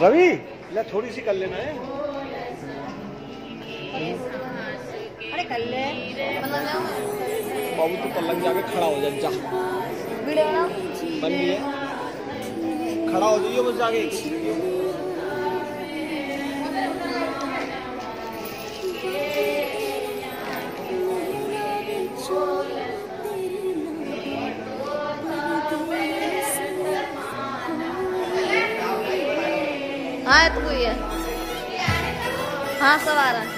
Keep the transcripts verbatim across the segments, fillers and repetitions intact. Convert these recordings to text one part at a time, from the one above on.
रवि ले थोड़ी सी कर लेना है। अरे कर ले बाबू तो पल्लंग जाके खड़ा हो जा। जा वीडियो बनाओ। बन गई है, खड़ा हो जाइए बस जाके। हाँ तो कोई है। हाँ सब आ रहा है।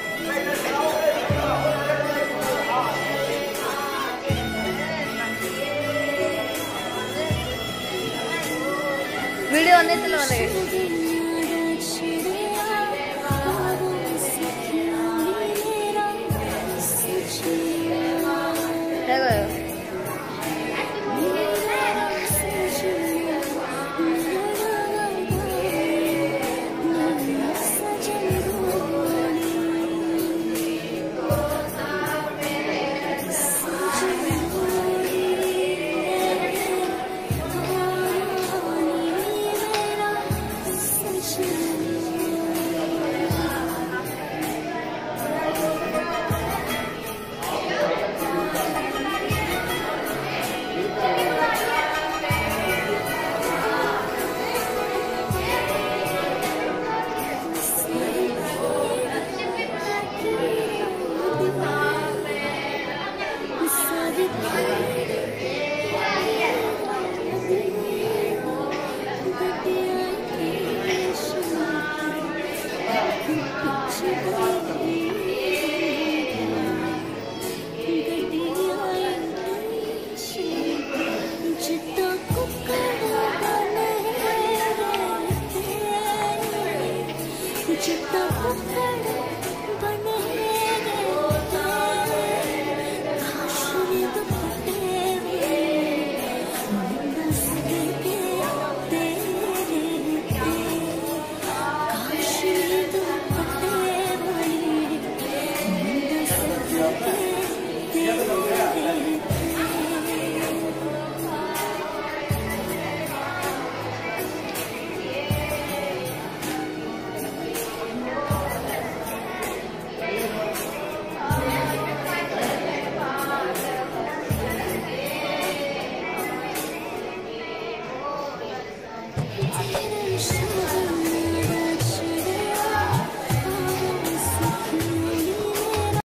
वीडियो नहीं चलवा लगे। Just